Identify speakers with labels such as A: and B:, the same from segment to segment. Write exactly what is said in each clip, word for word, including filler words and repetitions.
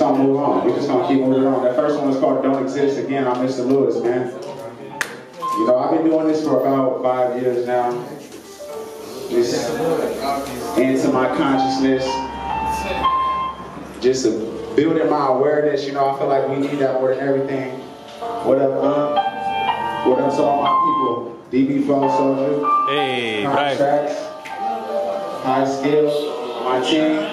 A: gonna move on. We're just gonna keep moving on. That first one was called Don't Exist. Again, I'm Mister Lewis, man. You know, I've been doing this for about five years now. Just into my consciousness. Just building my awareness. You know, I feel like we need that more than everything. What up, uh? What up to all my people? D B Flow Soldier.
B: Hey,
A: Contracts. High Skill. My team.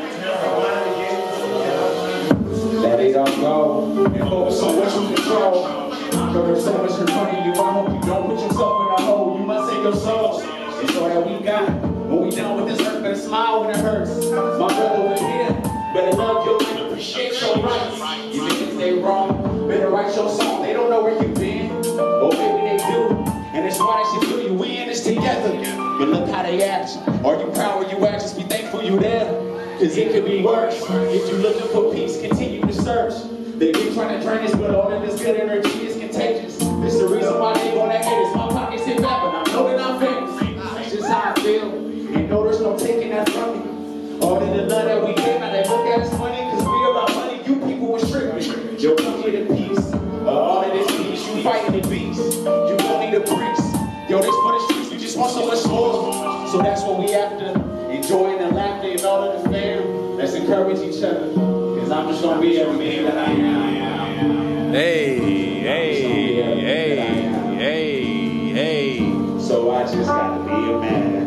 A: That they don't go and focus on what you control. Though there's so much in front of you, I hope you don't put yourself in a hole. You must save your soul. It's all that we got. When we done with this earth, better smile when it hurts. My brother over here, better love your life, appreciate your rights. Even if they wrong, better write your song. They don't know where you've been, or maybe they do. And it's why they should feel you. We in this together. But look how they act. Are you proud where you at? Just be thankful you there. Cause it could be worse. If you looking for peace, continue to search. They be trying to drain us, but all of this good energy is contagious. This the reason why they gonna hate us. My pockets hit back, but I know that I'm famous. That's just how I feel. And no, there's no taking that from me. All of the love that we gave, now they look at us funny. Cause we about money, you people was strictly. Yo, come here to peace. Uh, all of this peace, you fighting the beast. You don't need a priest. Yo, this for the streets, we just want so much more. So that's what we after. Enjoying the laughter and all of the fam. Let's encourage each other. Cause I'm just gonna be everything that I am.
B: Hey, hey, hey, hey, hey.
A: So I just gotta be a man.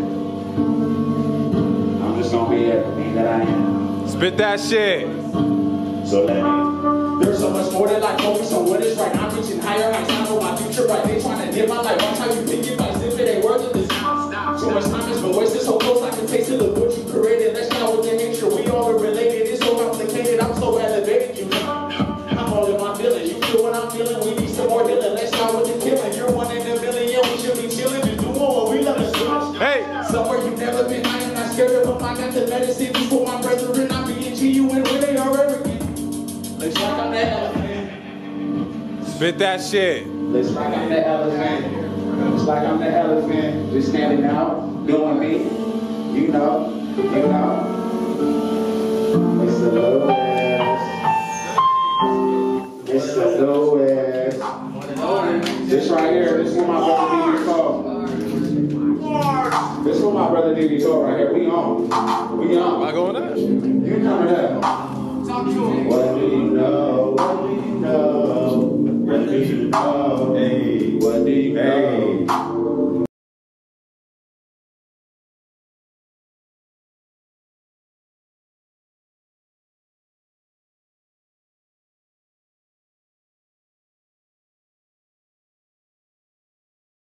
A: I'm just gonna be everything that I am.
B: Spit that shit.
A: So let me. There's so much more than like focus on what is right. I'm reaching higher heights. I know my future right. They trying to dim my life. Watch how you pick it by zip it ain't worth it. Too much time is wasted, so close I can taste it. Look what you created. Let's not with the nature. We all are related. It's so complicated. I'm so elevated. You know, I'm all in my feeling. You feel what I'm feeling. We need some more healing. Let's not with the killing. You're one in a million. We should be chilling. Just doing what we love to do.
B: Hey,
A: somewhere you've never been. I am not scared of them. I got the medicine before my brethren. I'm being G U and where they are arrogant. Looks like I'm the elephant.
B: Spit that shit.
A: Looks like I'm the elephant. It's like I'm the elephant, just standing out, doing me, you know, you know. It's the Lewis. It's the Lewis. This right here, this is what my brother D B called. This is what my brother D B called right here. We on. We on.
B: Am I going up?
A: You coming up. What do you know? What do you know? What do you know? Hey, what do you know?